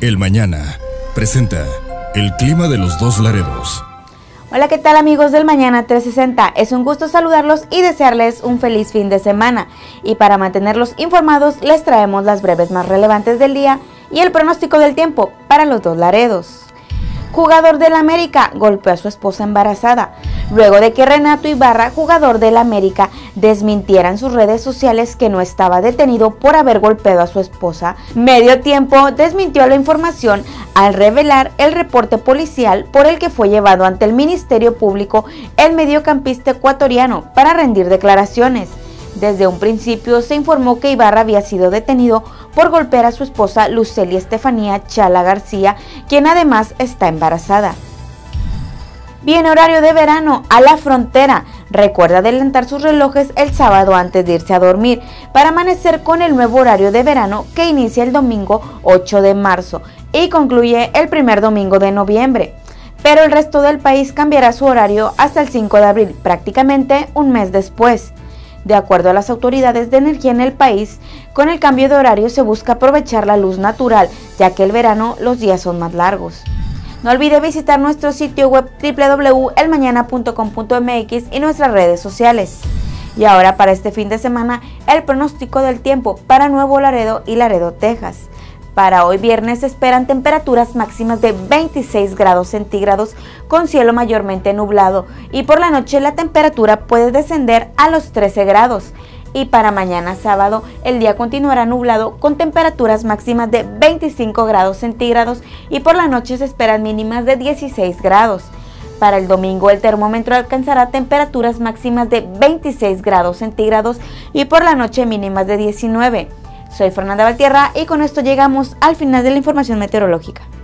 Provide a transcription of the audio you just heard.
El Mañana presenta el clima de los dos Laredos. Hola, ¿qué tal amigos del Mañana 360? Es un gusto saludarlos y desearles un feliz fin de semana. Y para mantenerlos informados les traemos las breves más relevantes del día y el pronóstico del tiempo para los dos Laredos. Jugador del América golpeó a su esposa embarazada, luego de que Renato Ibarra, jugador del América, desmintiera en sus redes sociales que no estaba detenido por haber golpeado a su esposa. Medio Tiempo desmintió la información al revelar el reporte policial por el que fue llevado ante el Ministerio Público el mediocampista ecuatoriano para rendir declaraciones. Desde un principio se informó que Ibarra había sido detenido por golpear a su esposa Lucely Estefanía Chala García, quien además está embarazada. Viene horario de verano a La Frontera. Recuerda adelantar sus relojes el sábado antes de irse a dormir para amanecer con el nuevo horario de verano que inicia el domingo 8 de marzo y concluye el primer domingo de noviembre. Pero el resto del país cambiará su horario hasta el 5 de abril, prácticamente un mes después. De acuerdo a las autoridades de energía en el país, con el cambio de horario se busca aprovechar la luz natural, ya que el verano los días son más largos. No olvide visitar nuestro sitio web www.elmañana.com.mx y nuestras redes sociales. Y ahora para este fin de semana, el pronóstico del tiempo para Nuevo Laredo y Laredo, Texas. Para hoy viernes se esperan temperaturas máximas de 26 grados centígrados con cielo mayormente nublado y por la noche la temperatura puede descender a los 13 grados. Y para mañana sábado el día continuará nublado con temperaturas máximas de 25 grados centígrados y por la noche se esperan mínimas de 16 grados. Para el domingo el termómetro alcanzará temperaturas máximas de 26 grados centígrados y por la noche mínimas de 19. Soy Fernanda Valtierra y con esto llegamos al final de la información meteorológica.